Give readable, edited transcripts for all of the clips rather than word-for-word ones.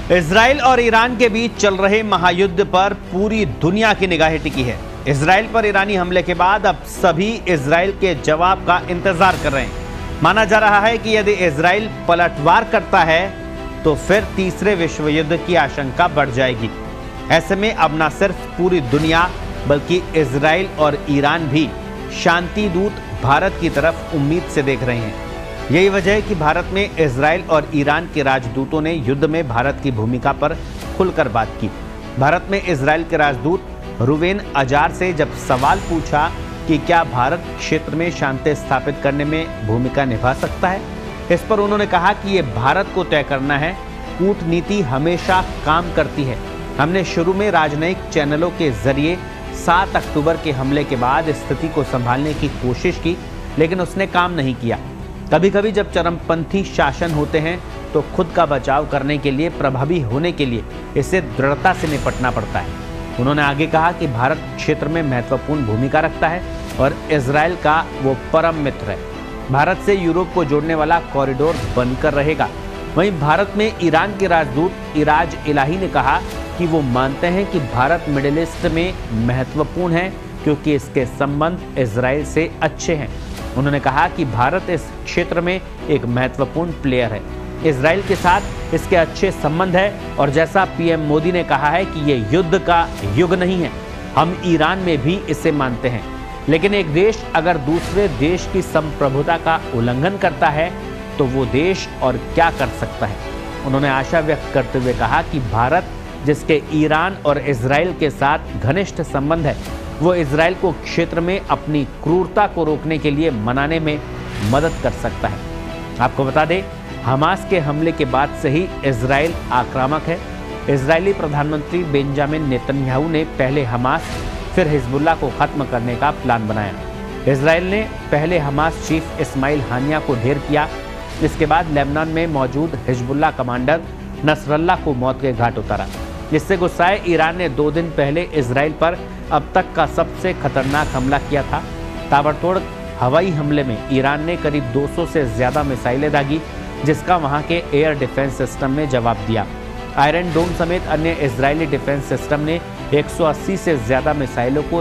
Israel और Iran के बीच चल रहे महायुद्ध पर पूरी दुनिया की निगाहें टिकी है। इजराइल पर ईरानी हमले के बाद अब सभी इजराइल के जवाब का इंतजार कर रहे हैं। माना जा रहा है कि यदि इजराइल पलटवार करता है तो फिर तीसरे विश्व युद्ध की आशंका बढ़ जाएगी। ऐसे में अब न सिर्फ पूरी दुनिया बल्कि इजराइल और ईरान भी शांति दूत भारत की तरफ उम्मीद से देख रहे हैं। यही वजह है कि भारत में इजराइल और ईरान के राजदूतों ने युद्ध में भारत की भूमिका पर खुलकर बात की। भारत में इजराइल के राजदूत रुवेन अजार से जब सवाल पूछा कि क्या भारत क्षेत्र में शांति स्थापित करने में भूमिका निभा सकता है, इस पर उन्होंने कहा कि ये भारत को तय करना है। कूटनीति हमेशा काम करती है। हमने शुरू में राजनयिक चैनलों के जरिए 7 अक्टूबर के हमले के बाद स्थिति को संभालने की कोशिश की, लेकिन उसने काम नहीं किया। कभी कभी जब चरमपंथी शासन होते हैं तो खुद का बचाव करने के लिए, प्रभावी होने के लिए इसे दृढ़ता से निपटना पड़ता है। उन्होंने आगे कहा कि भारत क्षेत्र में महत्वपूर्ण भूमिका रखता है और इजराइल का वो परम मित्र है। भारत से यूरोप को जोड़ने वाला कॉरिडोर बनकर रहेगा। वहीं भारत में ईरान के राजदूत इराज इलाही ने कहा कि वो मानते हैं कि भारत मिडिल ईस्ट में महत्वपूर्ण है क्योंकि इसके संबंध इजराइल से अच्छे हैं। उन्होंने कहा कि भारत इस क्षेत्र में एक महत्वपूर्ण प्लेयर है। इजराइल के साथ इसके अच्छे संबंध है और जैसा पीएम मोदी ने कहा है कि ये युद्ध का युग नहीं है। हम ईरान में भी इसे मानते हैं, लेकिन एक देश अगर दूसरे देश की संप्रभुता का उल्लंघन करता है तो वो देश और क्या कर सकता है। उन्होंने आशा व्यक्त करते हुए कहा कि भारत, जिसके ईरान और इजराइल के साथ घनिष्ठ संबंध है, वो इजराइल को क्षेत्र में अपनी क्रूरता को रोकने के लिए मनाने में मदद कर सकता है। आपको बता दें, हमास के हमले के बाद से ही इजराइल आक्रामक है। इजरायली प्रधानमंत्री बेंजामिन नेतन्याहू ने पहले हमास फिर हिजबुल्लाह को खत्म करने का प्लान बनाया। इजराइल ने पहले हमास चीफ इस्माइल हानिया को ढेर किया। इसके बाद लेबनान में मौजूद हिजबुल्लाह कमांडर नसरल्लाह को मौत के घाट उतारा। इससे गुस्साए ईरान ने 2 दिन पहले इजराइल पर अब तक का सबसे खतरनाक हमला किया था। ताबड़तोड़ हवाई हमले में ईरान ने करीब 200 से ज्यादा मिसाइलें दागी, जिसका वहां के एयर डिफेंस सिस्टम ने जवाब दिया। आयरन डोम समेत अन्य इजरायली डिफेंस सिस्टम ने 180 से ज्यादा मिसाइलों को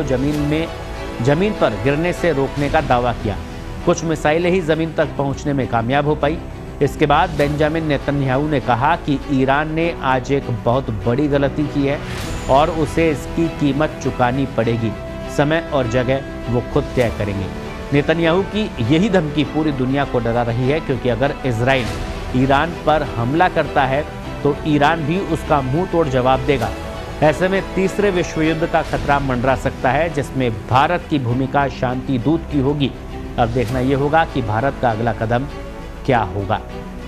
जमीन पर गिरने से रोकने का दावा किया। कुछ मिसाइलें ही जमीन तक पहुंचने में कामयाब हो पाई। इसके बाद बेंजामिन नेतन्याहू ने कहा कि ईरान ने आज एक बहुत बड़ी गलती की है और उसे इसकी कीमत चुकानी पड़ेगी। समय और जगह वो खुद तय करेंगे। नेतन्याहू की यही धमकी पूरी दुनिया को डरा रही है, क्योंकि अगर इजराइल ईरान पर हमला करता है तो ईरान भी उसका मुंह तोड़ जवाब देगा। ऐसे में तीसरे विश्व युद्ध का खतरा मंडरा सकता है, जिसमें भारत की भूमिका शांति दूत की होगी। अब देखना यह होगा कि भारत का अगला कदम क्या होगा।